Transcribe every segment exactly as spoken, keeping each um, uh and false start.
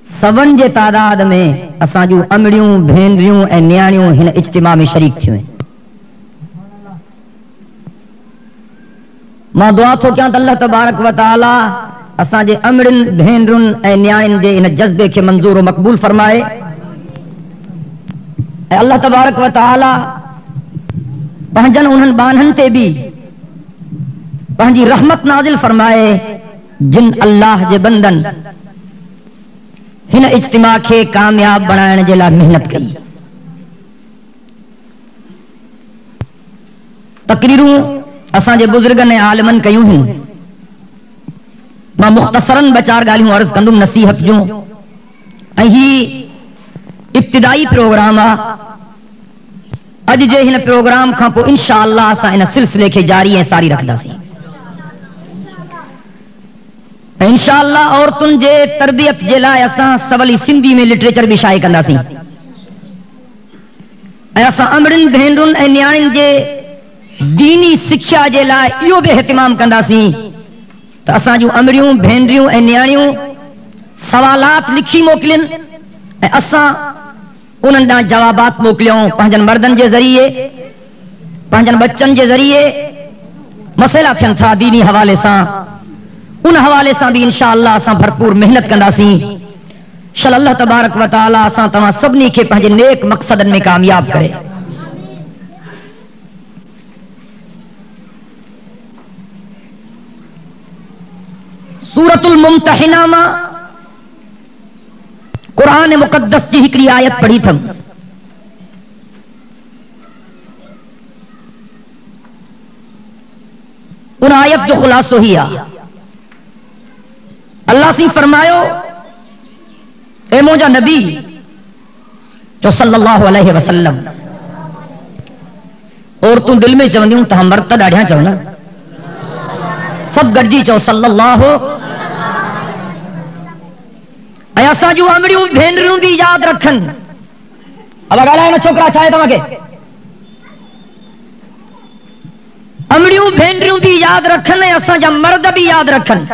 सवन जे तादाद में असां जूं अमड़ियूं भेनरियूं ऐं न्याणियूं हिन इज्तिमा में शरीक थियूं आहिनि। मां दुआ थो कयां त अल्लाह तबारक व तआला असांजे अमड़ियुनि भेनरुनि ऐं न्याणियुनि जे इन जज़्बे खे मंज़ूर मक़बूल फरमाए ऐं अल्लाह तबारक व तआला पंहिंजनि उन्हनि बाननि ते बि पंहिंजी रहमत नाज़िल फरमाए जिन अल्लाह जे बंदनि हिन इज्तिमा खे कामयाब बनाइण जे लाइ मेहनत कई। तकरीरूं असांजे बुज़ुर्गनि ऐं आलिमनि कयूं आहिनि। मां मुख़्तसरन ॿ चार ॻाल्हियूं अर्ज़ कंदुमि नसीहत जूं ऐं ही इब्तिदाई प्रोग्राम आहे। अॼु जे हिन प्रोग्राम खां पोइ इंशा अल्लाह असां इन सिलसिले खे जारी ऐं सारी रखंदासीं। इंशा अल्लाह औरतुनि जे तरबियत जे लाइ असां सवली सिंधी में लिटरेचर बि शाये कंदासीं ऐं असां अमड़ियुनि भेनरुनि ऐं न्याणियुनि जे दीनी सिख्या जे लाइ इहो बि एहतिमाम कंदासीं त असां जूं अमड़ियूं भेनरियूं ऐं न्याणियूं सवालात लिखी मोकिलिन ऐं असां उन्हनि ॾांहुं जवाबात मोकिलियूं पंहिंजनि मर्दनि जे ज़रिए पंहिंजनि बच्चनि जे ज़रिए मसइला थियनि था दीनी हवाले सां उन हवाले सां भी इंशा अल्लाह असां भरपूर मेहनत कंदासीं। शल अल्लाह तबारक व तआला असां तव्हां सभिनी खे पंहिंजे नेक मक़सदनि में कामयाब करे। सूरतुल मुम्तहिना मां कुरान मुक़द्दस जी हिकिड़ी आयत पढ़ी थम। उन आयत जो ख़ुलासो ही आहे। अल्लाह सी फरमायो ए मुंहिंजा नबी जो सल्लल्लाहु अलैहि वसल्लम और तूं दिल में चवंदियूं तव्हां मर्द त ॾाढियां चओ न सभु गॾिजी चओ सल्लल्लाहु। ऐं असां जूं अमड़ियूं भेनरियूं बि यादि रखनि। अब ॻाल्हायो न छोकिरा छा आहे तव्हांखे? अमड़ियूं भेनरियूं बि यादि रखनि ऐं असांजा मर्द बि यादि रखनि।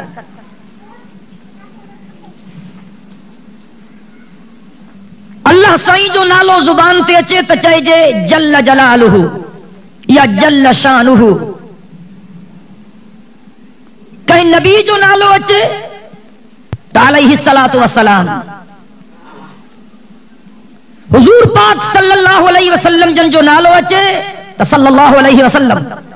अल्लाह साईं जो नालो ज़ुबान ते अचे त चइजे जल्ल जलालुहु या जल्ल शानुहु। कंहिं नबी जो नालो अचे त अलैहि सलातु वसलाम हुजूर पाक सल्लल्लाहु अलैहि वसल्लम जन जो नालो अचे त सल्लल्लाहु अलैहि वसल्लम।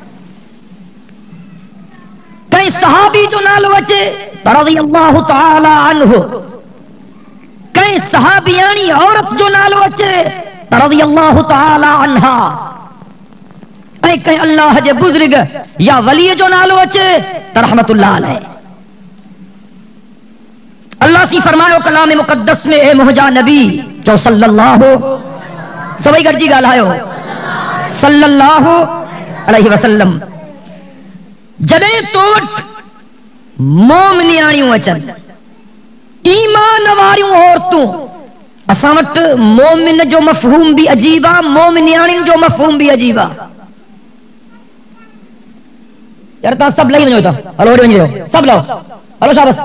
कंहिं सहाबी जो नालो अचे त रज़ियल्लाहु तआला अन्हु। कंहिं सहाबियाणी औरत जो नालो अचे त रज़ियल्लाहु तआला अन्हा। ऐं कंहिं अल्लाह जे बुज़ुर्ग या वली जो नालो अचे त रहमतुल्लाह अलैह। अल्लाह सी फरमायो कलाम मुक़द्दस में ए मुंहिंजा नबी चओ सल्लल्लाहु सभई गॾिजी ॻाल्हायो सल्लल्लाहु अलैहि वसल्लम। जॾहिं तो वटि मोमिनियाणियूं अचनि ईमान वारियूं औरतूं असां वटि मोमिन जो मफ़हूम भी अजीब आहे मोमिनियाणियुनि जो मफ़हूम भी अजीब आहे। यार तव्हां सभु लही वञो था हलो वरी वञी रहो सभु लहो हलो शाबाश।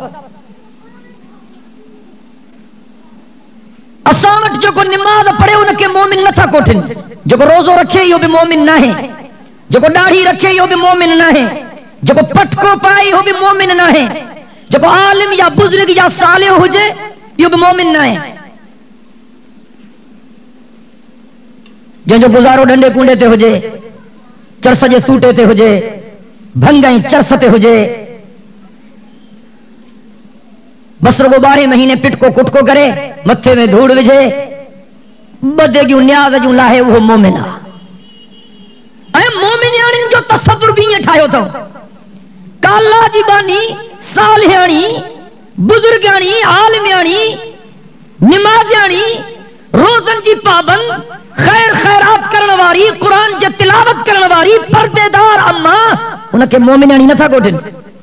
असां वटि जेको निमाज़ पढ़े उनखे मोमिन नथा कोठनि। जेको रोज़ो रखे इहो बि मोमिन नाहे। जेको ॾाढ़ी रखे इहो बि मोमिन नाहे। जेको पटको पाए इहो बि मोमिन नाहे। जेको आलिम या बुज़ुर्ग या सालिह हुजे इहो बि मोमिन नाहे। जंहिंजो गुज़ारो डंडे कुंडे ते हुजे चरस जे सूटे ते हुजे भंग ऐं चरस ते हुजे बस रुगो ॿारहें महीने पिटको कुटको करे मथे में धूड़ विझे ॿ देगियूं न्याज़ जूं लाहे उहो मोमिन आहे। ऐं मोमिनियाणियुनि जो तसव्वुर बि ईअं ठाहियो अथव काला जी बानी सालिहाणी बुज़ुर्गाणी आलिमियाणी निमाज़ियाणी रोज़नि जी पाबंद खैर खैरात करण वारी क़ुरान जे तिलावत करण वारी पर्देदार अम्मा उनखे मोमिनियाणी नथा कोठनि।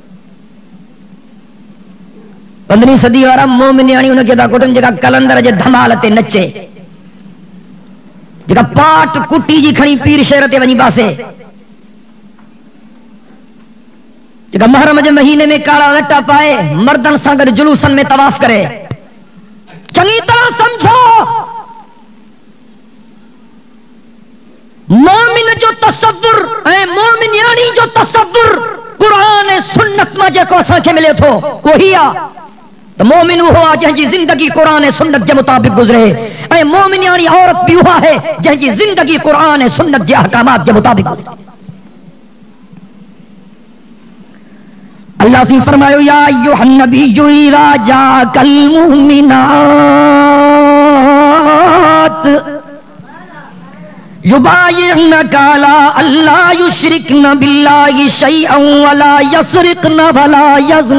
पंद्रहीं सदी वारा मोमिनियाणी उनखे था कोठनि जेका कलंदर जे धमाल ते नचे जेका पाट कुटी जी खणी पीर शेर ते वञी बासे जेका महरम जे महीने में काला लटा पाए मर्दन सां गॾु जुलूसन में तवाफ करे چنگی طرح سمجھو، مومن جو تصور اے مومن یعنی جو تصور قرآن سنت میں جے کو اساں کے ملے تھو وہی آ تو مومن ہوا جن جی زندگی قرآن سنت کے مطابق گزرے، اے مومن یعنی عورت بھی ہوا ہے جن جی زندگی قرآن سنت کے احکامات کے مطابق گزرے۔ اللہ سے فرمایا یا ایھا النبی اذا جاءک المؤمنات یبایعنک علی الا یشرکن باللہ شیئا ولا یسرقن ولا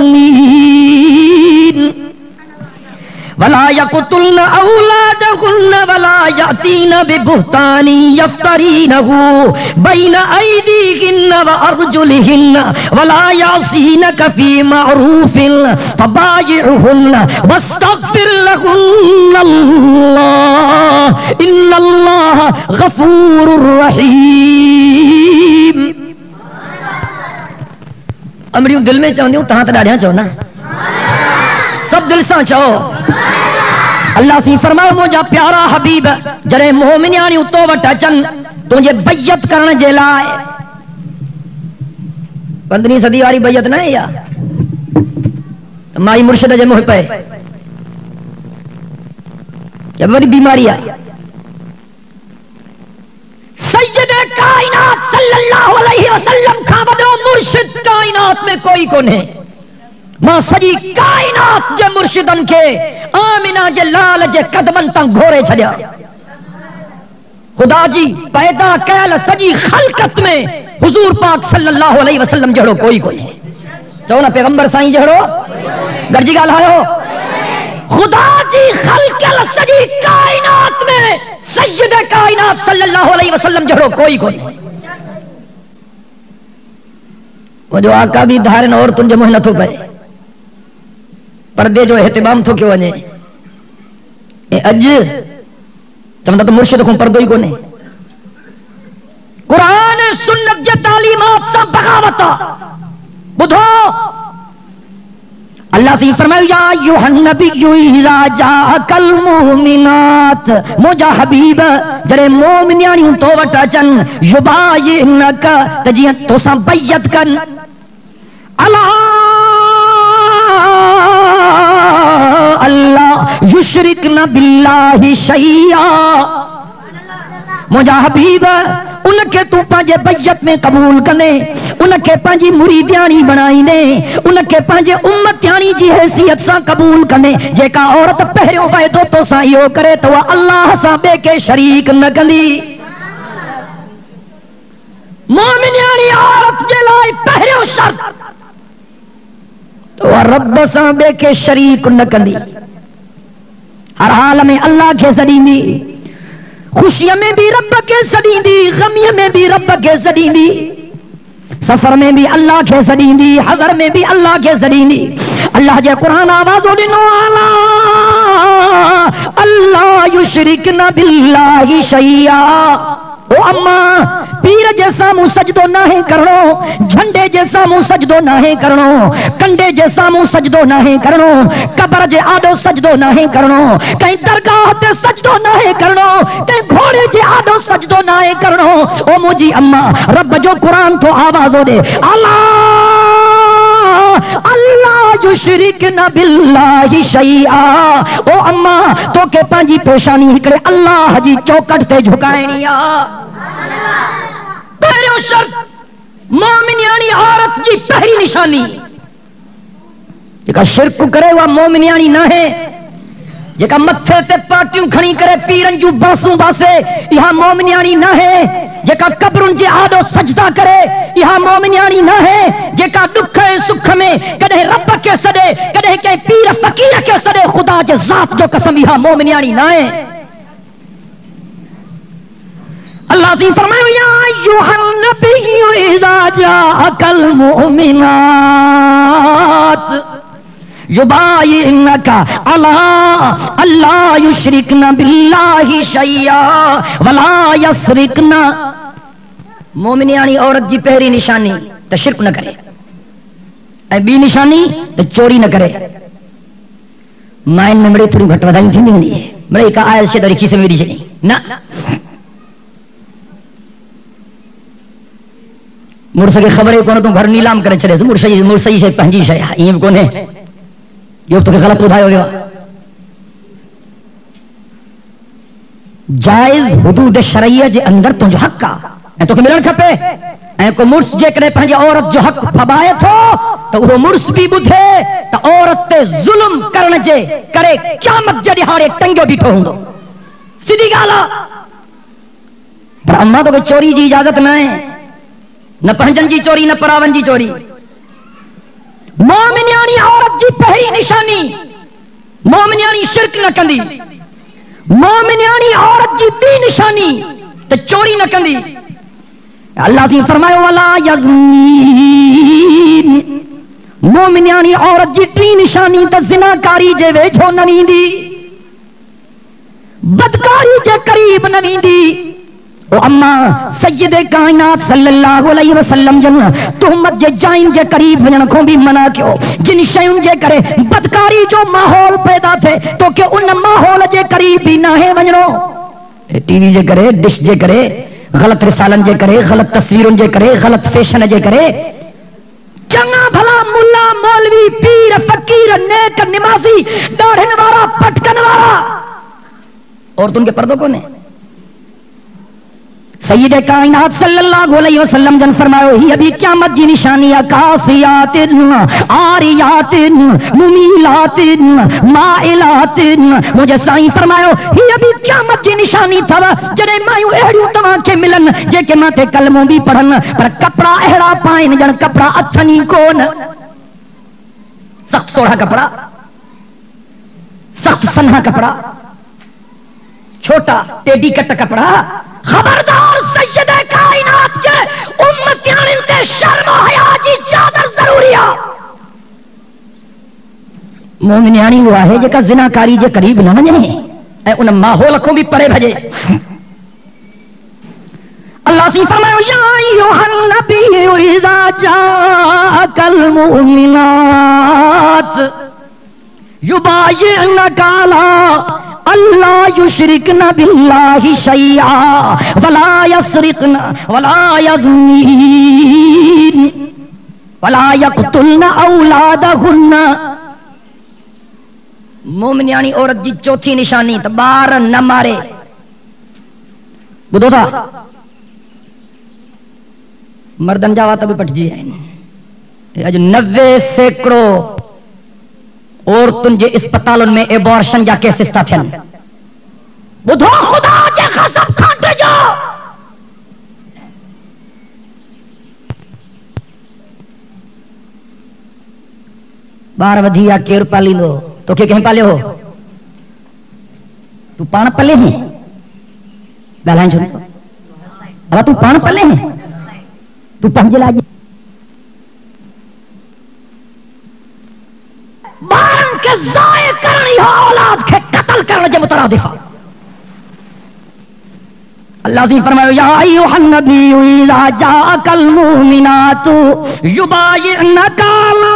یزنین ولا يقتلن أولادهن ولا يأتين ببهتان يفترينه بين أيديهن وأرجلهن ولا يعصينك في معروف فبايعهن واستغفر لهن الله إن الله غفور رحيم۔ امریوں دل میں چاہوں تہاں تو ڈاڑیاں چاہوں نا، سب دل سے چاہو۔ اللہ سی فرماؤ مجھا پیارا حبیب جرے مومنیانی اتو وٹا چن تجھے بیعت کرنے جے لائے، پندرہویں صدی والی بیعت نہ ہے یا مائی مرشد جے موہ پہ کیا بڑی بیماری آئی، سید کائنات صلی اللہ علیہ وسلم کھا بدو مرشد کائنات میں کوئی کو نہیں، ماں سجی کائنات جے مرشدن کے آمینہ جے لال جے قدمن تن گھورے چھڑیا، خدا جی پیدا کیل سجی خلقت میں حضور پاک صلی اللہ علیہ وسلم جہڑو کوئی کوئی ہے، چاہو نا پیغمبر سائیں جہڑو گرجی گال آئے ہو، خدا جی خلقل سجی کائنات میں سید کائنات صلی اللہ علیہ وسلم جہڑو کوئی کوئی ہے، وہ جو آقا بھی دھارن اور تنجے موہ نہ تھو پائے، پردے جو اہتمام تھو کیوں ونے اے اج چمدہ تو مرشد کو پردو ہی کو نہیں، قرآن سنت جے تعلیمات سا بغاوتا بدھو۔ اللہ سے فرمایا یا ایھا النبی اذا جاءک المؤمنات مجھا حبیب جڑے مومنیانی تو وٹا چن یبایعنک تجیاں تو سا بیعت کن اللہ اللہ یشرکن باللہ شیئا، مجھا حبیب ان کے تو پانجے بیعت میں قبول کنے، ان کے پانجی مریدیانی بنائی نے، ان کے پانجے امتیانی جی حیثیت سا قبول کنے، جے کا عورت پہریوں وعدو تو سائیو کرے تو اللہ سا بے کے شریک نہ کندی، مومنیانی عورت جے لائے پہریوں شرط تو رب سا بے کے شریک نہ کندی، ہر حال میں اللہ کے سدین دی، خوشیوں میں بھی رب کے سدین دی، غمیوں میں بھی رب کے سدین دی، سفر میں بھی اللہ کے سدین دی، حضر میں بھی اللہ کے سدین دی۔ اللہ جے قرآن آوازو دنو آلا اللہ یشرکن باللہ شیئا، او اما پیر جیسا منہ سجدو نہ ہے کرنو، جھنڈے جیسا منہ سجدو نہ ہے کرنو، کنڈے جیسا منہ سجدو نہ ہے کرنو، قبر جے آدو سجدو نہ ہے کرنو، کہیں درگاہ تے سجدو نہ ہے کرنو، کہیں گھوڑے جے آدو سجدو نہ ہے کرنو۔ او مجھے اما رب جو قرآن تو آوازو دے اللہ اللہ یشرکن باللہ شیئا، او اما تو کے پانجی پیشانی ہکڑے اللہ جی چوکٹ تے جھکائنی آ، پہریوں شرط مومنیانی عورت جی پہری نشانی جکا شرک کرے وہ مومنیانی نہ ہے، جکا متھے تے پاٹیوں کھڑی کرے پیرن جو باسوں باسے یہاں مومنیانی نہ ہے، جکا قبرن جے آدو سجدہ کرے یہاں مومنیانی نہ ہے، جکا دکھ سکھ میں کدے رب کے سدے کدے کہ پیر فقیر کے سدے خدا جے ذات جو قسم یہاں مومنیانی نہ ہے۔ اللہ سے فرمایا یا ایھا النبی اذا جاءک المؤمنات یبایعنک علی الا یشرکن باللہ شیئا ولا یسرقن، مومنیانی عورت جی پہری نشانی تو شرک نہ کرے، اے بی نشانی تو چوری نہ کرے، माइन में मड़े थोड़ी घट वधाई थी नहीं है मड़े का आयल से तरीके से मेरी से ना मुर्से के खबर है कौन तो घर नीलाम करे चले मुर्से मुर्से से पंजी से ये कौन है ये तो गलत उठाया हो गया जायज हुदूद शरइया जे अंदर तुंहिंजो हक़ आहे तो मिलण खपे ऐं को मुर्स जे करे पंहिंजी औरत जो हक़ फबाए थो तो वो मुर्स भी ॿुधे तो औरत ते ज़ुल्म करण जे करे क़यामत जे ॾिहाड़े टंगियो बीठो हूंदो सीधी ॻाल्हि आहे पर अम्मा तो चोरी जी इजाज़त न आहे न पंहिंजनि जी चोरी न परावन जी चोरी मोमिनियाणी औरत जी पहिरीं निशानी मोमिनियाणी शिरक न कंदी मोमिनियाणी औरत जी ॿी निशानी तो चोरी न कंदी अल्लाह जी फरमायो वला यज़नीन मोमिनियाणी औरत जी टी निशानी तो ज़िनाकारी जे वेझो न वेंदी बदकारी जे करीब न वेंदी ओ अम्मा सय्यदे कायनात सल्लल्लाहु अलैहि वसल्लम जन तुहमत जे जाइन जे करीब वञण खां भी मना कयो जिन शयुनि जे करे बदकारी जो माहौल पैदा थे तो के उन माहौल जे करीब भी नाहे वञणो टीवी जे करे डिश जे करे गलत रिसालन जे करे गलत तस्वीरुनि जे करे गलत फैशन जे करे चंगा भला मुल्ला मौलवी पीर फकीर नेक निमाजी दाढ़न वाला पटकन वाला और तुमके पर्दो कोने सय्यदे कायनात सल्लल्लाहु अलैहि वसल्लम जन फरमायो ही अभी क़यामत जी निशानी कासियातिन आरियातिन मुमीलातिन माइलातिन मुझे साईं फरमायो ही अभी क़यामत जी निशानी थव जडे मायूं एड़ियूं तवा के मिलन जेके माथे कलमो भी पढ़न पर कपड़ा एड़ा पाइन जन कपड़ा अथनी कोन सख्त सोढ़ा कपड़ा सख्त सन्हा कपड़ा छोटा टेडी कट कपड़ा खबरदार सय्यदे कायनात के उम्मतियान ते शर्म हया जी चादर जरूरी आ मोमिनियाणी वो आहे जेका ज़िनाकारी जे करीब न वञे ऐं उन माहौल को भी परे भजे अल्लाह सी फरमायो या अय्युहन नबी इज़ा जाअकल मुमिनात युबायिनका ला अल्लाह युशरिकना बिल्लाहि शैआ वला यसरिकना वला यज़नीन वला यक़तुलना औलादहुन्ना मोमिनियाणी औरत जी चौथी निशानी तो ॿार न मारे ॿुधो था मर्दन जा वात भी पटजी आहिनि अॼु नवे सैकड़ो औरतुनि जे अस्पतालुनि में एबॉर्शन जा केसिस था थियनि ॿुधो ख़ुदा जे ग़ज़ब खां डिॼो ॿार वधी विया केरु पालींदो तोखे कंहिं पालियो हो तूं पाण पले हैं ॻाल्हाए छो अला तूं पाण पले हैं तूं पंहिंजे लाइ ॿारनि खे ज़ाय करण या औलाद खे क़त्ल करण जे मुतरादिफ़ आहे अल्लाह जी फरमायो या अय्युहन नबी इज़ा जाअकल मुमिनातु युबायिनका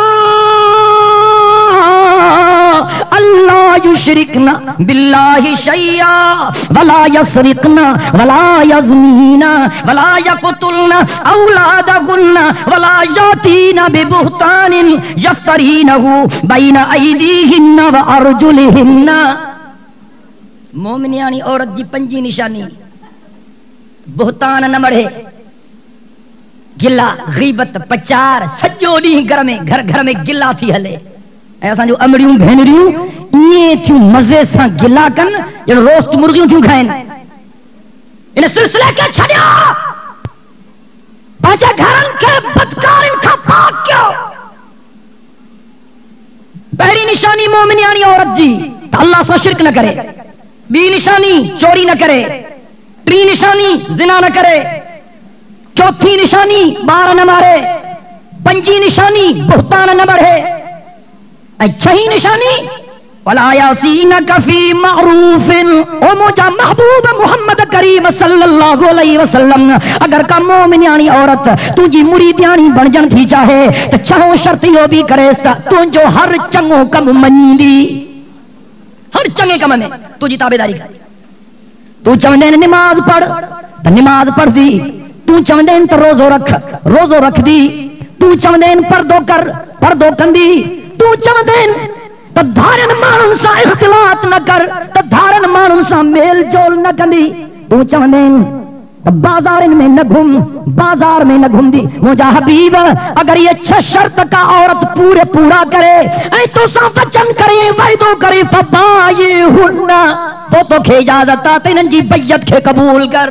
अल्लाह युशरिकना बिल्लाहि शैआ वला यसरिकना वला यज़नीना वला यक़तुलना औलादहुन्ना वला यातीना बिबुहतानिन यफ्तरीनहु बैन अयदीहिन्ना व अर्जुलिहिन्ना मोमिनियाणी औरत जी पंजी निशानी बुहतान न मढ़े गिला गीबत पचार सॼो ॾींहुं घर में घर घर में गिला थी हले ऐं असांजूं अमड़ियूं भेनरियूं ईअं थियूं मज़े सां गिला कनि ॼण रोस्ट मुर्गियूं थियूं खाइनि इन सिलसिले खे छॾियो पंहिंजे घरनि खे बदकारियुनि खां पाक कयो पहिरीं निशानी मोमिनियाणी औरत जी त अल्लाह सां शिरक न करे ॿी निशानी चोरी न करे टी निशानी ज़िना न करे चौथी निशानी ॿार न मारे पंजी निशानी बुहतान न बढ़े छही निशानी वला यासीनका फी मअरूफिन ओ मुझा महबूब मोहम्मद करीम सल्लल्लाहु अलैहि वसल्लम अगर का मोमिनियाणी औरत तुझी मुरीदियाणी बणजण थी चाहे तो छहो शर्त यो भी करे तुझो हर चंगो कम मनींदी چنگے کم میں تجھی تابیداری کر تو چوندے نماز پڑھ تو نماز پڑھ دی تو چوندے تو روزو رکھ روزو رکھ دی تو چوندے پردو کر پردو کندی تو چوندے تو دھارن مانن سا اختلاط نہ کر تو دھارن مانن سا میل جول نہ کندی تو چوندے بازار میں نہ گھوم بازار میں نہ گھوم دی مجھا حبیب اگر یہ چھ شرط کا عورت پورے پورا کرے اے تو سا وچن کرے وعدو کرے فبائی ہننا تو تو کھے اجازت آتے ننجی بیعت کے قبول کر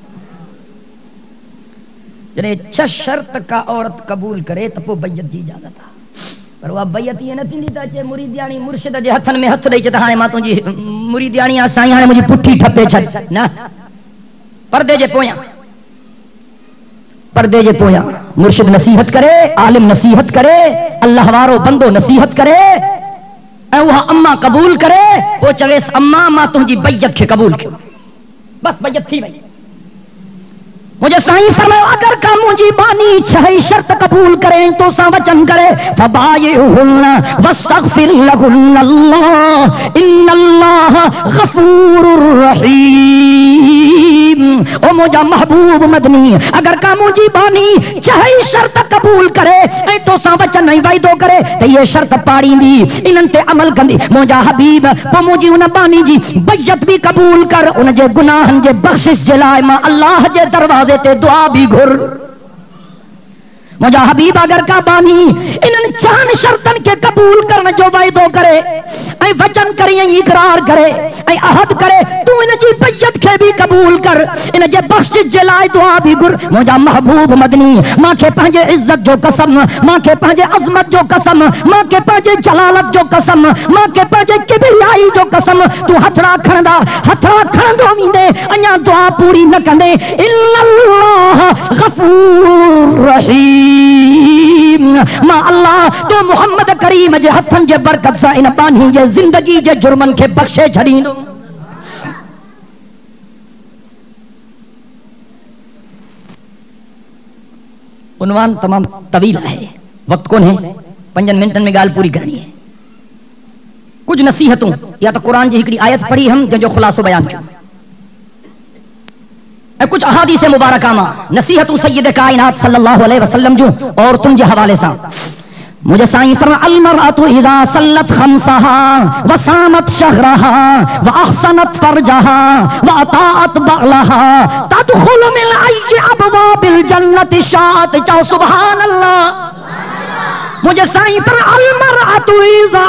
جنہیں چھ شرط کا عورت قبول کرے تو وہ بیعت جی اجازت آ پر وہ بیعت یہ نہ تھی تا چے مریدیانی مرشد جے ہتھن میں ہتھ دے چے ہانے ماتوں جی مریدیانی سائیں ہانے مجھے پٹھی ٹھپے چھٹ نہ پردے جے پویا پردے جے پویا مرشد نصیحت کرے عالم نصیحت کرے اللہ وارو بندو نصیحت کرے اے وہ اما قبول کرے وہ چویس اما ما تجھی بیعت کے قبول کرو بس بیعت تھی بھائی مجھے سائیں فرمایا اگر کا مجھے بانی چھہی شرط قبول کریں تو سا وچن کرے فبایعہن واستغفر لہن اللہ ان اللہ غفور رحیم او مجھا محبوب مدنی اگر کا مجھے بانی چھہی شرط قبول کرے اے تو سا وچن نہیں بائی دو کرے تو یہ شرط پاڑی دی انہن تے عمل کندی مجھا حبیب وہ مجھے انہ بانی جی بیعت بھی قبول کر انہ جے گناہن جے بخشش جلائے ما اللہ جے دروازے تے دعا بھی گھر مجھا حبیب اگر کا بانی انہن چان شرطن کے قبول کرنا جو وعدو کرے اے وچن کرے اقرار کرے اے عہد کرے تو انہ جی بیعت کے بھی قبول کر انہ جے بخش جلائے دعا بھی گر مجھا محبوب مدنی ماں کے پہنجے عزت جو قسم ماں کے پہنجے عظمت جو قسم ماں کے پہنجے جلالت جو قسم ماں کے پہنجے کبریائی جو قسم تو ہتھڑا کھڑندا ہتھڑا کھڑندو ویندے انیا دعا پوری نہ کندے الا اللہ غفور رحیم ما اللہ تو محمد کریم جے ہتھن جے برکت سا ان بانی جے زندگی جے جرمن کے بخشے چھڑیندو عنوان تمام طویل ہے وقت کون ہے پنجن منٹن میں گال پوری کرنی ہے کچھ نصیحتوں یا تو قرآن جی ہکڑی آیت پڑھی ہم جو خلاصو بیان کیوں کچھ احادیث مبارکہ ماں نصیحت سید کائنات صلی اللہ علیہ وسلم جو اور تم جے حوالے سا مجھے سائیں فرما المرأة اذا صلت خمسها وصامت شهرها واحسنت فرجها واطاعت بعلها تدخل من اي ابواب الجنة شاءت چاو سبحان اللہ مجھے سائیں فرما المرأة اذا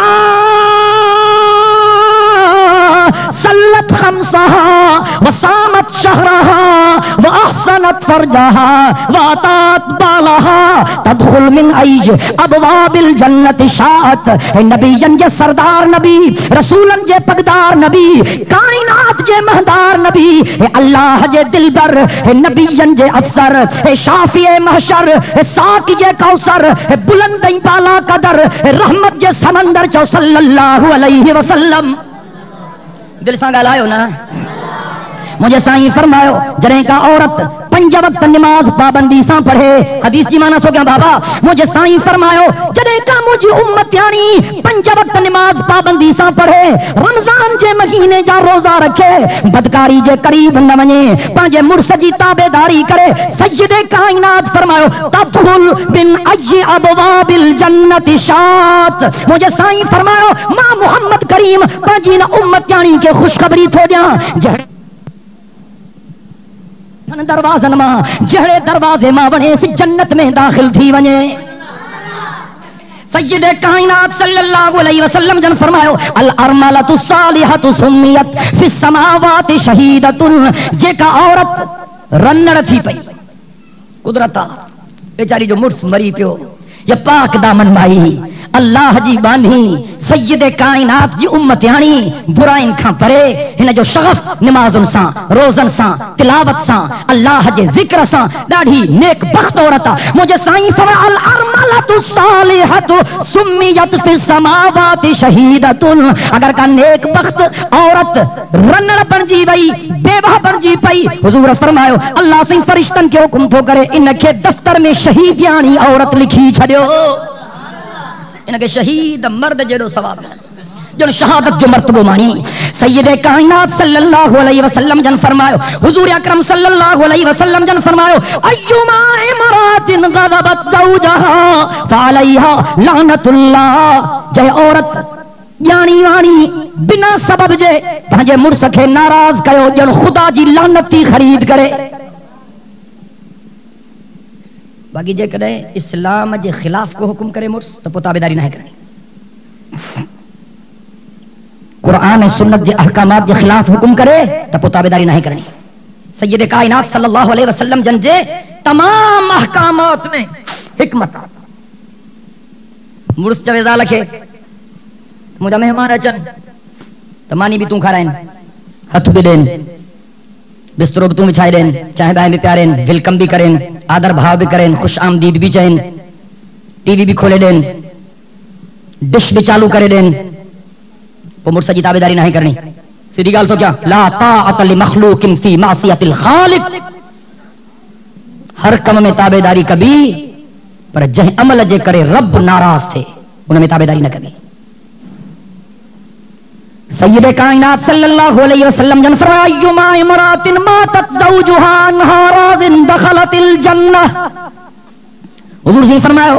صلت خمسها وصامت شهرها واحسنت فرجها واطاعت بعلها تدخل من اي ابواب الجنت شاءت نبی جن جے سردار نبی رسولن جے پگدار نبی کائنات جے مہدار نبی اللہ جے دلبر نبی جن جے افسر شافی محشر ساقی جے کوثر بلند بالا قدر رحمت جے سمندر چو صلی اللہ علیہ وسلم دل سان گالایو نا مجھے سائیں فرماؤ جرے کا عورت پنج وقت نماز پابندی سا پڑھے حدیث جی مانا سو گیا بابا مجھے سائیں فرماؤ جرے کا مجھے امت یعنی پنج وقت نماز پابندی سا پڑھے رمضان جے مہینے جا روزہ رکھے بدکاری جے قریب نہ ونے پانجے مرسجی تابے داری کرے سید کائنات فرماؤ تدخل من ای ابواب الجنت شات مجھے سائیں فرماؤ ماں محمد کریم پانجی نا امت یعنی کے خوشخبری تھو دیا جہڑے دروازن ماں جہڑے دروازے ماں بنے سی جنت میں داخل تھی ونے سید کائنات صلی اللہ علیہ وسلم جن فرماؤ الارملۃ الصالحۃ سمیت فی السماوات شہیدۃ جے کا عورت رنڑ تھی پئی قدرتا بیچاری جو مرس مری پیو یا پاک دامن مائی اللہ جی بانی سید کائنات جی امت یعنی برائن کھاں پرے ہن جو شغف نمازن سا روزن سا تلاوت سا اللہ جے ذکر سا ڈاڑھی نیک بخت عورتا مجھے سائیں فرما الارملۃ الصالحۃ سمیت فی السماوات شہیدۃ اگر کا نیک بخت عورت رنڑ بن جی وئی بیوہ بن جی پئی حضور فرماؤ اللہ سے فرشتن کے حکم تو کرے ان کے دفتر میں شہید یعنی عورت لکھی چھڑیو ان کے شہید مرد جڑو ثواب ہے جن شہادت جو مرتبہ مانی سید کائنات صلی اللہ علیہ وسلم جن فرماؤ حضور اکرم صلی اللہ علیہ وسلم جن فرماؤ ایما امرات غضبت زوجها فعليها لعنت اللہ جے عورت یانی وانی بنا سبب جے پنجے مرس کے ناراض کیو جن خدا جی لعنتی خرید کرے باقی جے کدے اسلام جے خلاف کو حکم کرے مرس تو تابعداری نہ کرنی قرآن سنت جے احکامات جے خلاف حکم کرے تو تابعداری نہ کرنی سید کائنات صلی اللہ علیہ وسلم جن جے تمام احکامات میں حکمت مرس چوے زال کے مجھا مہمان اچن تمانی بھی توں کھارائن ہتھ بھی دین بستروں بھی توں بچھائے دین چاہے بائیں بھی پیارین ویلکم بھی کریں آدر بھاؤ بھی کریں خوش آمدید بھی چاہیں ٹی وی بھی کھولے دین ڈش بھی چالو کرے دین وہ مرسا جی تابعداری نہیں کرنی سیدھی گال تو کیا لا طاعت لمخلوق فی معصیت الخالق ہر کم میں تابعداری کبھی پر جہ عمل جے کرے رب ناراض تھے انہیں میں تابعداری نہ کبھی سید کائنات صلی اللہ علیہ وسلم جن فرمایا ایما امرات ماتت زوجها عنها راض دخلت الجنہ حضور سے فرمایا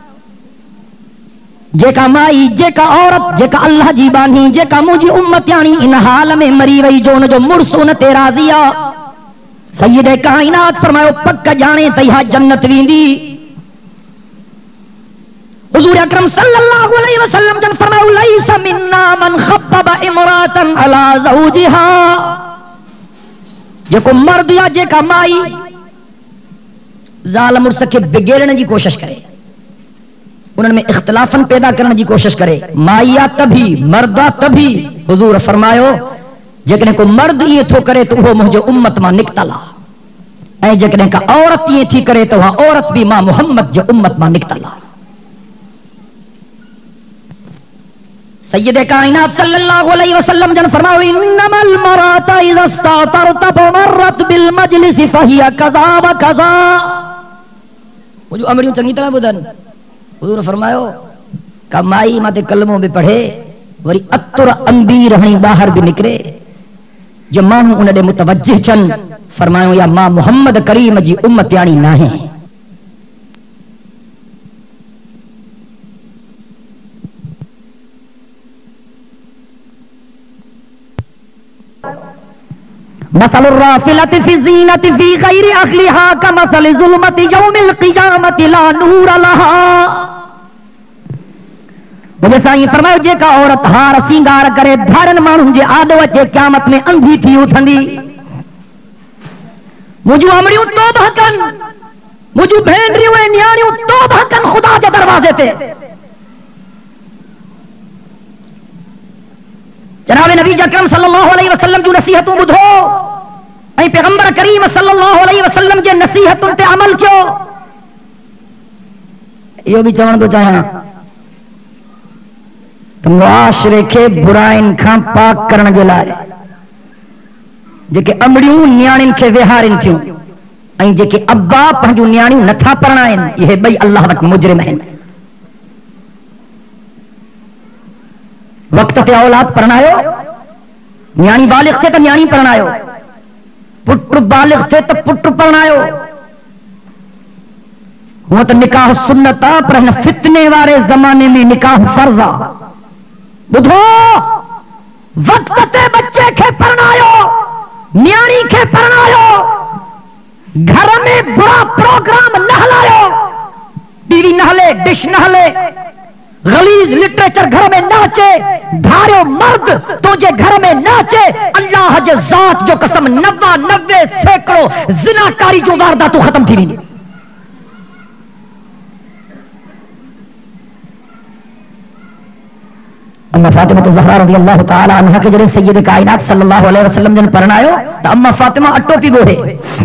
جے کا مائی جے کا عورت جے کا اللہ جی بانی جے کا مجھے امت یعنی ان حال میں مری وئی جو جو مرسون تے راضیا سید کائنات فرمایا پک جانے تیہا جنت ویندی حضور اکرم صلی اللہ علیہ وسلم جن فرمایا لیس منا من خبب امراتا علی زوجها جے کو مرد یا جے کا مائی ظالم مرس کے بگیڑنے کی کوشش کرے انہوں میں اختلافاً پیدا کرنے کی کوشش کرے مائیا تبھی مردہ تبھی حضور فرمایو جکنے کو مرد یہ تھو کرے تو وہ مجھے امت ماں نکتا لا اے جکنے کا عورت یہ تھی کرے تو وہ عورت بھی ماں محمد جو امت ماں نکتا لا سید کائنات صلی اللہ علیہ وسلم جن فرماؤ انما المرات اذا استعطرت فمرت بالمجلس فہی کذا و کذا وہ جو امریوں چنگی طرح بدن حضور فرماؤ کمائی ماتے کلموں بھی پڑھے وری اتر انبی رہنی باہر بھی نکرے جو ماں انہوں نے متوجہ چن فرماؤ یا ماں محمد کریم جی امت یعنی نہ ہیں مثل الرافلة في الزينة في غير أهلها كمثل ظلمة يوم القيامة لا نور لها مجھے سائیں فرماؤ جے کا عورت ہار سینگار کرے دھارن مانوں جے آدو اچے قیامت میں اندھی تھی اٹھندی مجھو امریوں توبہ کن مجھو بھینڈریوں نیاریوں توبہ کن خدا جے دروازے تے جناب نبی اکرم صلی اللہ علیہ وسلم جو نصیحتوں بدھو اے پیغمبر کریم صلی اللہ علیہ وسلم جو نصیحتوں تے عمل کیو یہ بھی چون کو چاہاں تو معاشرے کے برائن کھاں پاک کرن جو لائے جے کہ امڑیوں نیانن کے وہارن تھیوں اے جے کہ ابا پہنجو نیانیوں نتھا پرنائن یہ بھئی اللہ وقت مجرم ہیں وقت تے اولاد پرنایو نیانی بالغ تھے تو نیانی پرنایو پٹر بالغ تھے تو پٹر پرنایو وہ تو نکاح سنتا پر فتنے والے زمانے میں نکاح فرضا بدھو وقت تے بچے کے پرنایو نیانی کے پرنایو گھر میں برا پروگرام نہ لایو ٹی وی نہ لے ڈش نہ لے غلیظ لٹریچر گھر میں ناچے دھارو مرد تو جے گھر میں ناچے اللہ جے ذات جو قسم نوا نوے سینکڑوں زناکاری جو واردات تو ختم تھی نہیں اما فاطمہ الزہرا رضی اللہ تعالی عنہ کے جڑے سید کائنات صلی اللہ علیہ وسلم جن پرنایو تو اما فاطمہ اٹو پی گوڑے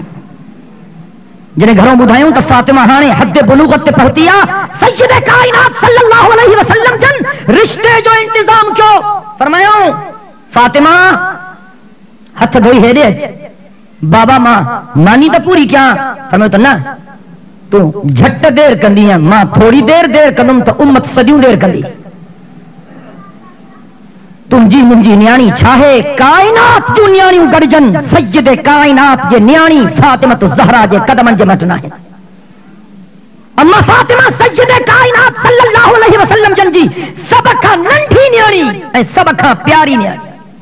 جنہیں گھروں بدھائیوں تو فاطمہ ہانے حد بلوغت پہنچیا سید کائنات صلی اللہ علیہ وسلم جن رشتے جو انتظام کیوں فرمایا فاطمہ ہتھ دھوئی ہے دے بابا ماں مانی تو پوری کیا فرمایا تو نہ تو جھٹ دیر کندیاں ماں تھوڑی دیر دیر کندم تو امت صدیوں دیر کندی तुंजी मुंजी न्याणी छाहे कायनात जो न्याणियूं गॾजन सय्यद कायनात जे न्याणी फातिमा तो ज़हरा जे कदमनि जे मटना है। अम्मा फातिमा सय्यद कायनात सल्लल्लाहु अलैहि वसल्लम जन जी सब खां नंढी न्याणी ऐं सब खां प्यारी न्याणी।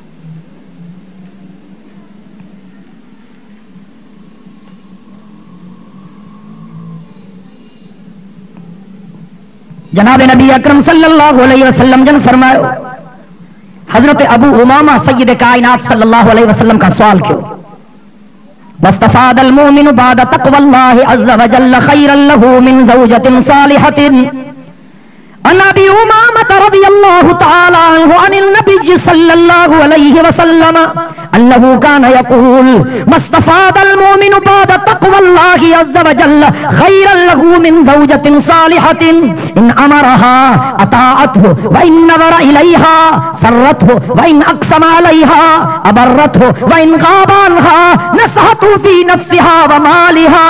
जनाब नबी अकरम सल्लल्लाहु अलैहि वसल्लम जन फरमायो, हजरत अबू उमामा सय्यद कायनात सल्लल्लाहु अलैहि वसल्लम का सवाल कियो, वस्तफादल मोमिनु बाद तक़वल्लाहि अज़्ज़ व जल्ल खैरन लहू मिन ज़ौजतिन सालिहतिन। अनबी उमामा रज़ियल्लाहु तआला अन्हु अनिल नबी सल्लल्लाहु अलैहि वसल्लम अन्नहु कान यक़ूल मस्तफादल मोमिनु बाद तक़वल्लाहि अज़्ज़ व जल्ल खैरन लहू मिन ज़ौजतिन सालिहतिन इन अमरहा अताअतहु व इन नज़रा इलैहा सर्रतहु व इन अक़सम अलैहा अबर्रतहु व इन गाबा अन्हा नसहतहु फी नफ्सिहा व मालिहा।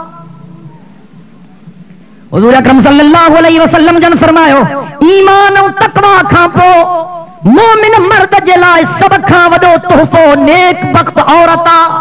हुज़ूर अकरम सल्लल्लाहु अलैहि वसल्लम जन फरमायो, ईमान और तक़वा खां पोइ मोमिन मर्द जे लाइ सब खां वॾो तोहफ़ो नेक बख़्त औरत आहे।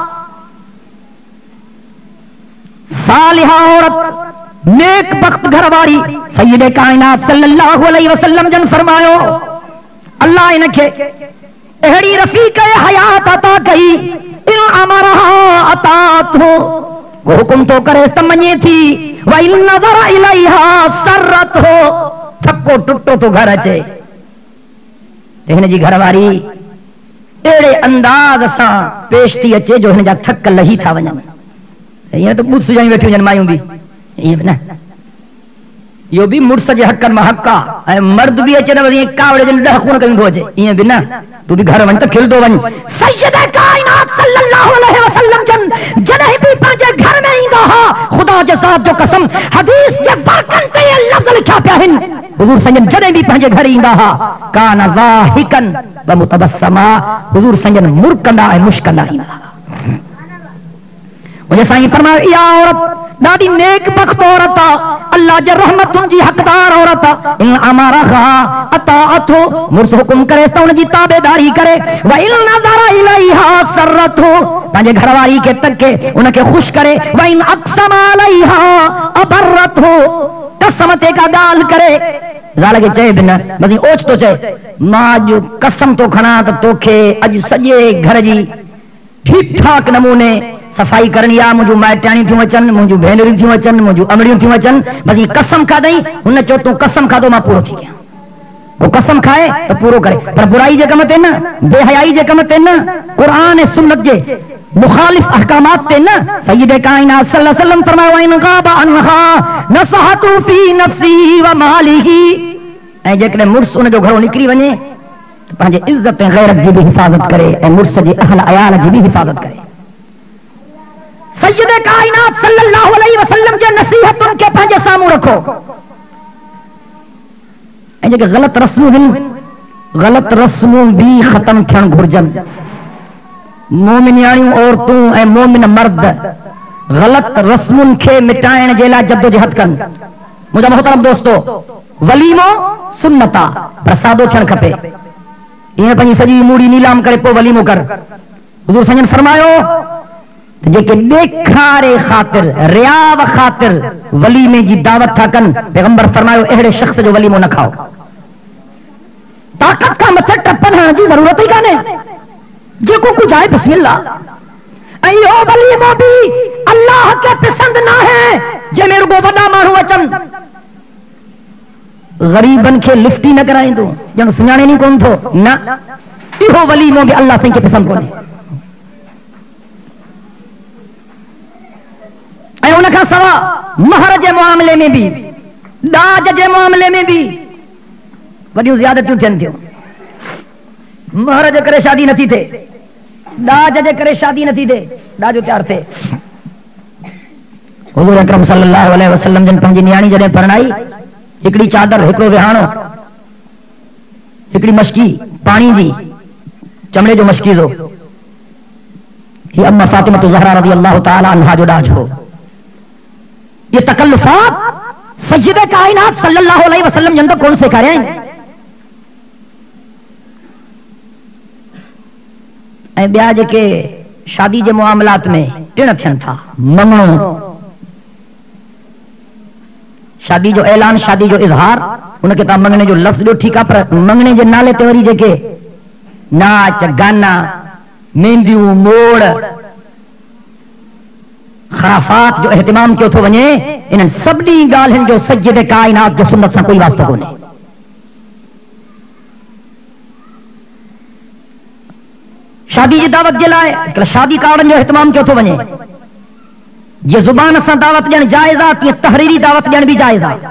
सालिहा औरत नेक बख़्त घरवारी सय्यद कायनात सल्लल्लाहु अलैहि वसल्लम जन फरमायो, अल्लाह इनखे अहिड़ी रफ़ीक़ हयात अता कई इन अमरहा अतात हो को हुकुम तो करे त मञे थी व इन नज़र इलैहा सर्रत हो थको टुटो तो घर अचे। हिन जी घरवारी अहिड़े अंदाज़ सां पेश थी अचे जो हिन जा थक लही था वञनि। ईअं त ॿुध सुजाई वेठी वञनि मायूं बि, ईअं बि न, इहो बि मुड़ुस जे हक़नि मां हक़ आहे। ऐं मर्द बि अचे न वरी कावड़े जे ॾह खून कयूं थो अचे, ईअं बि न, तूं बि घर वञ त खिलंदो वञ। सय्यद कायनात सल्लल्लाहु अलैहि वसल्लम जन जॾहिं बि पंहिंजे घर में ईंदा हुआ, ख़ुदा जे ज़ात जो कसम हदीस जे वर्कनि ते इहे लफ़्ज़ लिखिया पिया आहिनि, हुज़ूर संजन जॾहिं बि पंहिंजे घर ईंदा हुआ कान ज़ाहिकन व मुतबस्समा, हुज़ूर संजन मुर्कंदा ऐं मुश्कंदा ईंदा। मुंहिंजे साईं फरमायो, इहा औरत ॾाढी नेक बख़्त औरत आहे, अल्लाह जे रहमतुनि जी हक़दार औरत आहे। इन अमरहा अताअतहु, मुर्स हुकुम करे त उन जी ताबेदारी करे, व इन नज़र इलैहा सर्रतहु, पंहिंजे घरवारी खे तके उनखे ख़ुशि करे, व इन अक़सम अलैहा अबर्रतहु, कसम ते का ॻाल्हि करे ज़ाल खे चए बि न, बसि ओच तो चए मां अॼु कसम तो खणा त तोखे अॼु सॼे घर जी ठीक ठाक नमूने सफ़ाई करणी आहे, मुंहिंजूं माइटाणियूं थियूं अचनि, मुंहिंजूं भेनरियूं थियूं अचनि, मुंहिंजूं अमड़ियूं थियूं अचनि, बसि कसम खाधई, हुन चयो तूं कसम खाधो मां पूरो थी कयां। वो कसम खाए तो पूरो करे, पर बुराई जे कम ते न, बेहयाई जे कम ते न, कुरान ऐं सुन्नत जे मुखालिफ अहकामात ते न। सय्यद कायनात सल्लल्लाहु अलैहि वसल्लम फरमायो, इन गाबा अनहा नसहतु फी नफ्सी व मालिही, ऐं जेकॾहिं मुड़ुस उन जो घरो निकिरी वञे त पंहिंजे इज़त ऐं गैरत जी बि हिफ़ाज़त करे ऐं मुड़ुस जी अहल अयाल जी बि हिफ़ाज़त करे। सय्यद कायनात सल्लल्लाहु अलैहि वसल्लम जे नसीहतुनि खे पंहिंजे साम्हूं रखो, ऐं जेके ग़लत रस्मूं आहिनि, ग़लत रस्मूं बि ख़त्म थियण घुर्जनि। मोमिनियाणियूं औरतूं ऐं मोमिन मर्द ग़लत रस्मुनि खे मिटाइण जे लाइ जद्दोजहद कनि। मुंहिंजा मोहतरम दोस्तो, वलीमो सुन्नत आहे, पर सादो थियणु खपे। ईअं पंहिंजी सॼी मूड़ी नीलाम करे पोइ वलीमो कर। हुज़ूर संजन फरमायो जेके ॾेखारे ख़ातिर रियाव ख़ातिर वलीमे जी दावत था कनि, पैगंबर फरमायो अहिड़े शख्स जो वलीमो न खाओ। ताक़त खां मथे टपण हणण जी ज़रूरत ई कान्हे, जेको कुझु आहे बिस्मिल्लाह। ऐं इहो वलीमो बि अल्लाह खे पसंदि न आहे जंहिंमें रुगो वॾा माण्हू अचनि, ग़रीबनि खे लिफ्ट ई न कराईंदो, ॼण सुञाणे ई कोन थो न, इहो वलीमो बि अल्लाह साईं खे पसंदि कोन्हे। ऐं उन खां सवा महर जे मामले में बि, ॾाज जे मामले में बि वॾियूं ज़्यादतियूं थियनि थियूं। महर जे करे शादी नथी थिए, ॾाज जे करे शादी नथी थिए, ॾाजो तयारु थिए। हुज़ूर अकरम सल्लल्लाहु अलैहि वसल्लम जन पंहिंजी नियाणी जॾहिं परणाई, हिकिड़ी चादर, हिकिड़ो विहाणो, हिकिड़ी मशकी पाणी जी, चमड़े जो मशकीज़ो, हीअ अम्मा फातिमा ज़हरा रज़ी अल्लाह तआला अन्हा जो ॾाज हो। ये तकल्लुफ़ात सय्यद कायनात सल्लल्लाहु अलैहि वसल्लम जन कोन सेखारिया आहिनि। ऐं ॿिया जेके शादी जे मुआमलात में टिण थियनि था, मङणो, शादी जो ऐलान, शादी जो इज़हार, उनखे तव्हां मङणे जो लफ़्ज़ ॾियो, ठीकु आहे, पर मङणे जे नाले ते वरी जेके नाच गाना, मेहंदियूं, मोड़, खराफात जो एहतिमाम कयो थो वञे, इन्हनि सभिनी ॻाल्हियुनि जो सज्जद काइनात जो सुन्नत सां कोई वास्तो कोन्हे। शादी जी दावत जे लाइ शादी कार्डनि जो एहतिमाम कयो थो वञे। ये ज़ुबान सां दावत ॾियणु जाइज़ आहे, तीअं तहरीरी दावत ॾियणु बि जाइज़ आहे।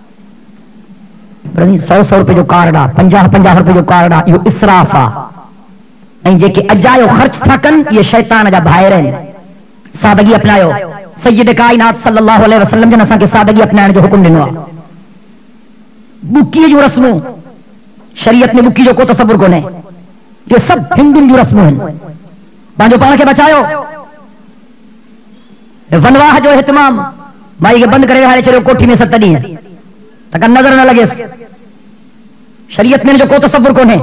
सौ सौ रुपए जो कार्ड आहे, पंजाह पंजाह रुपए जो कार्ड आहे, इहो इसराफ़ आहे। ऐं जेके अजायो ख़र्च था कनि, इहे शैतान जा भाइर आहिनि। सादगी अपनायो। सैयद काइनात सल्लल्लाहु अलैहि वसल्लम जन असांखे सादगी अपनाइण जो हुकुम ॾिनो आहे। बुकीअ जूं रस्मूं, शरीयत में बुकी जो को तसव्वुर कोन्हे, ये सभु हिंदुनि जूं रस्मूं आहिनि। पंहिंजो पाण खे बचायो। वनवाह जो एहतिमाम, माई खे बंदि करे विहारे छॾियो कोठी में सत ॾींहं, त का नज़र न लॻेसि। शरीयत में जो को तसव्वुर कोन्हे।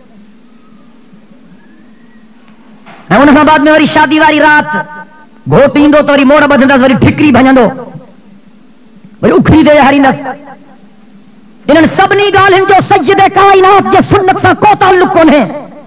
ऐं उन खां बाद में वरी शादी वारी राति घोट ईंदो त वरी मोड़ ॿधंदसि, वरी ठिकरी भञंदो, वरी उखरी ते विहारींदसि। इन्हनि सभिनी ॻाल्हियुनि जो सज्जद काइनात जे सुन्नत सां को ताल्लुक कोन्हे।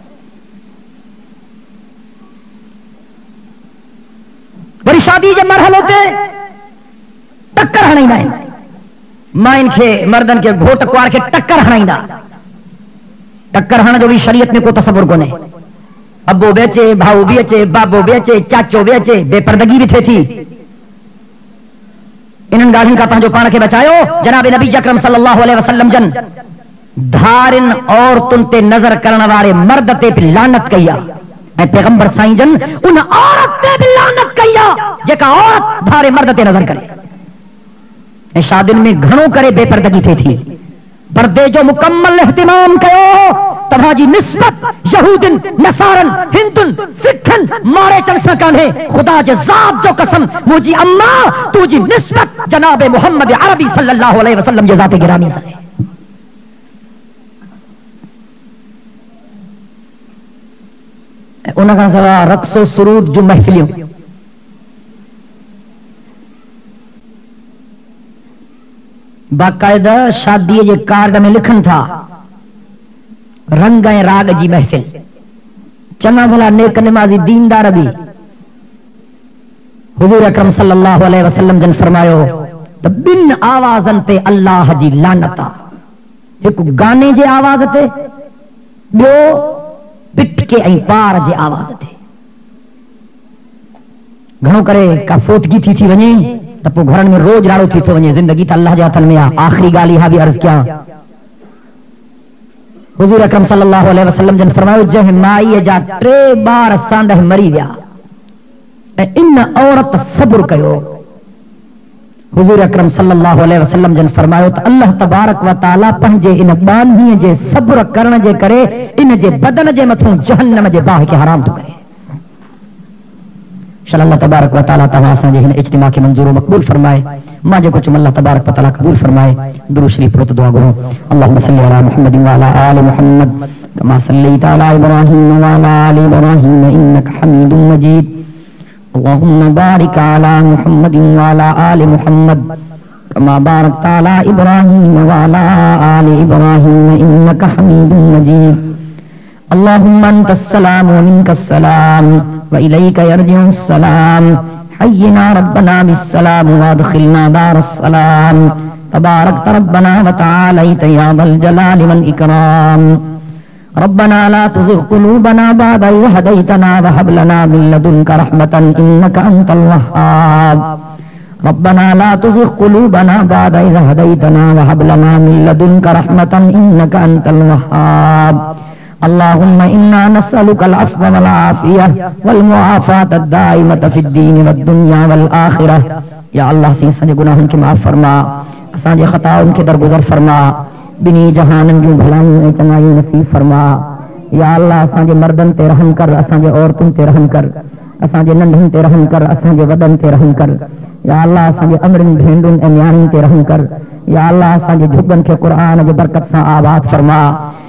वरी शादी जे मरहले ते टक्कर हणाईंदा आहिनि। माइन खे, मर्दनि खे, घोट कुआर खे टक्कर हणाईंदा। टक्कर हणण जो बि शरीयत में को तसव्वुर कोन्हे। अबो बि अचे, भाऊ बि अचे, बाबो बि अचे, चाचो बि अचे, बेपर्दगी बि थिए थी। इन्हनि ॻाल्हियुनि खां पंहिंजो पाण खे बचायो। जनाब नबी अकरम सल्लल्लाहु अलैहि वसल्लम जन धारिन औरतुनि ते नज़र करण वारे मर्द ते बि लानत कई आहे। ऐं पैगंबर साईं जन उन औरत ते बि लानत कई आहे जेका औरत धारे मर्द ते नज़र करे। ऐं शादियुनि में घणो करे बेपर्दगी थिए थी। पर्दे जो मुकम्मल इहतिमाम कयो। तव्हांजी निस्बत यहूदिन, नसारन, हिंदुन, सिखन, मारेचन सां कान्हे। ख़ुदा जे ज़ात जो कसम, मुंहिंजी अम्मा तुंहिंजी निस्बत जनाब मोहम्मद अरबी सल्लल्लाहु अलैहि वसल्लम जे ज़ात गिरामी सां आहे। उन खां सवाइ रक़्सो सुरूद जूं महफ़िलियूं, बाक़ायदा शादीअ जे कार्ड में लिखनि था रंग ऐं राग जी महफ़िल। चङा भला नेक निमाज़ी दीनदार बि हुज़ूर अकरम सल्लल्लाहु अलैहि वसल्लम जन फरमायो त ॿिनि आवाज़नि ते अल्लाह जी लानत आहे। हिकु गाने जे आवाज़ ते, ॿियो पिटके ऐं पार जे आवाज़ ते। घणो करे का फोतगी थी थी वञे त पोइ घरनि में रोज राड़ो थी थो वञे। ज़िंदगी त अल्लाह जे हथनि में आहे। आख़िरी ॻाल्हि इहा बि अर्ज़ कयां, हुज़ूर अकरम सल्लल्लाहु अलैहि वसल्लम जन फरमायो जंहिं माईअ जा टे ॿार सांडह मरी विया ऐं इन औरत सब्र कयो, हुज़ूर अकरम सल्लल्लाहु अलैहि वसल्लम जन फरमायो त अल्लाह तबारक व तआला पंहिंजे इन ॿानीअ जे सब्र करण जे करे इन जे बदन जे मथां जहन्नम जे बाहि खे हराम थो करे। अल्लाह तबारक व तआला तव्हां असांजे हिन इज्तिमा खे मंज़ूर मक़बूल फरमाए। मां जेको चुम अल्लाह तबारक व तआला क़बूल फरमाए। दुरूद शरीफ पढ़ो त दुआ घुरो। अल्लाहुम्मा सल्लि अला मुहम्मद व अला आलि मुहम्मद कमा सल्लैता अला इब्राहीम व अला आलि इब्राहीम इन्नका हमीदुम मजीद। अल्लाहुम्मा बारिक अला मुहम्मद व अला आलि मुहम्मद कमा बारकता अला इब्राहीम व अला आलि इब्राहीम इन्नका हमीदुम मजीद। अल्लाहुम्मा अंतस सलाम व मिनकस सलाम व इलैका यरजिउस सलाम। हय्यिना रब्बना बिस्सलाम व अदखिलना दारस सलाम। तबारकत रब्बना व तआलैत या ज़ल जलालि वल इकराम। रब्बना ला तुज़िग़ क़ुलूबना बअद इज़ हदैतना व हब लना मिन लदुनका रहमतन इन्नका अंतल वह्हाब। रब्बना ला तुज़िग़ क़ुलूबना बअद इज़ हदैतना व हब लना मिन लदुनका रहमतन इन्नका अंतल वह्हाब। अल्लाहुम्मा इन्ना नस्अलुकल अफ़्व वल आफ़ियह वल मुआफ़ात अद-दाइमत फ़िद दीन वद दुनिया वल आख़िरह। या अल्लाह से असांजे गुनाहनि खे माफ़ फरमा, असांजे ख़ताउनि खे दरगुज़र फरमा, ॿिन्ही जहाननि जूं भलायूं ऐं चङायूं नसीब फरमा। या अल्लाह असांजे मर्दनि ते रहम कर, असांजे औरतुनि ते रहम कर, असांजे नंढनि ते रहम कर, असांजे वॾनि ते रहम कर। या अल्लाह असांजे अमरनि भेंडुनि ऐं न्याणियुनि ते रहम कर। या अल्लाह असांजे झुॻनि खे क़ुरान जे बरकत सां आबाद फरमा।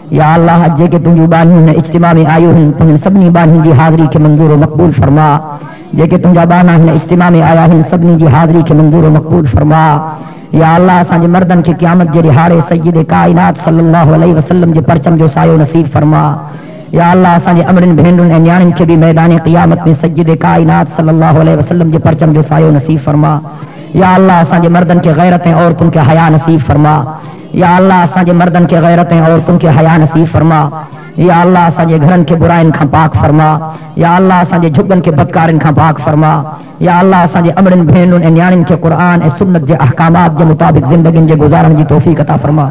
یا اللہ جے کہ تنجو بانیوں نے اجتماع میں آئیو ہیں تنہیں سبنی بانیوں دی حاضری کے منظور و مقبول فرما جے کہ تنجا بانا نے اجتماع میں آیا ہیں سبنی جی حاضری کے منظور و مقبول فرما یا اللہ سانجے مردن کے قیامت جے رہاڑے سید کائنات صلی اللہ علیہ وسلم جے پرچم جو سایو نصیب فرما یا اللہ سانجے امرن بھینڈن اے نیانن کے بھی میدان قیامت میں سید کائنات صلی اللہ علیہ وسلم جے پرچم جو سایو نصیب فرما یا اللہ سانجے مردن کے غیرتیں عورتوں کے حیا نصیب فرما یا اللہ سانجے مردن کے غیرتیں عورتوں کے حیا نصیب فرما یا اللہ سانجے گھرن کے برائن کھا پاک فرما یا اللہ سانجے جھگن کے بدکارن کھا پاک فرما یا اللہ سانجے امرن بھینن اے نیانن کے قرآن اے سنت جے احکامات جے مطابق زندگین جے گزارن جی توفیق عطا فرما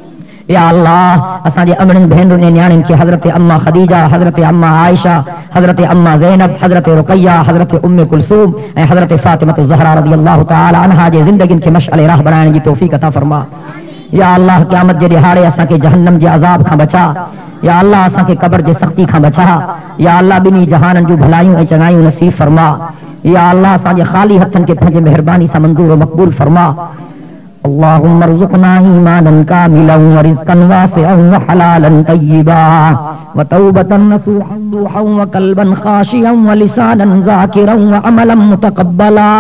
یا اللہ اسانجے امرن بھینن اے نیانن کے حضرت اما خدیجہ حضرت اما عائشہ حضرت اما زینب حضرت رقیہ حضرت ام کلثوم اے حضرت فاطمہ الزہرا رضی اللہ تعالی عنہا جے زندگین کے مشعل راہ بنائن جی توفیق عطا فرما یا اللہ قیامت جے دہاڑے اساں کے جہنم جے عذاب کھا بچا یا اللہ اساں کے قبر جے سختی کھا بچا یا اللہ بنی جہانن جو بھلائیوں اے چنگائیوں نصیب فرما یا اللہ اساں کے خالی ہتھن کے پنجے مہربانی سا منظور و مقبول فرما اللهم ارزقنا ایمانا کاملا ورزقا واسعا وحلالا طیبا وتوبة نصوحا روحا وقلبا خاشعا ولسانا ذاکرا وعملا متقبلا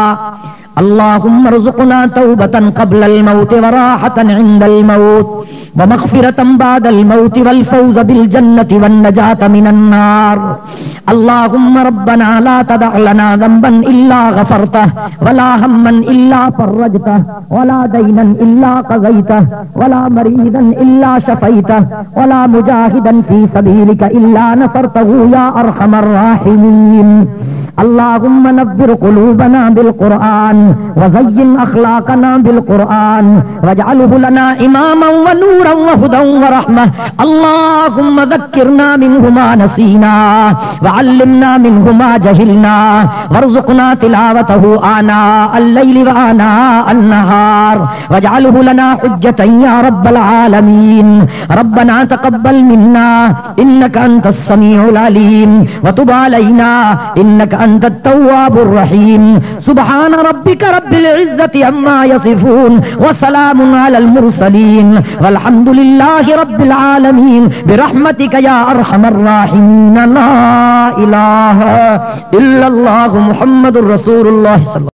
اللهم ارزقنا توبة قبل الموت وراحة عند الموت ومغفرة بعد الموت والفوز بالجنة والنجاة من النار اللهم ربنا لا تدع لنا ذنبا إلا غفرته ولا هما إلا فرجته ولا دينا إلا قضيته ولا مريضا إلا شفيته ولا مجاهدا في سبيلك إلا نصرته يا أرحم الراحمين اللهم نذر قلوبنا بالقرآن وزين أخلاقنا بالقرآن واجعله لنا إماما ونورا وهدى ورحمة اللهم ذكرنا منه ما نسينا وعلمنا منه ما جهلنا وارزقنا تلاوته آناء الليل وآناء النهار واجعله لنا حجة يا رب العالمين ربنا تقبل منا إنك أنت السميع العليم وتب علينا إنك أنت التواب الرحيم سبحان ربك رب العزة عما يصفون وسلام على المرسلين والحمد لله رب العالمين برحمتك يا أرحم الراحمين لا إله إلا الله محمد رسول الله صلى الله عليه وسلم.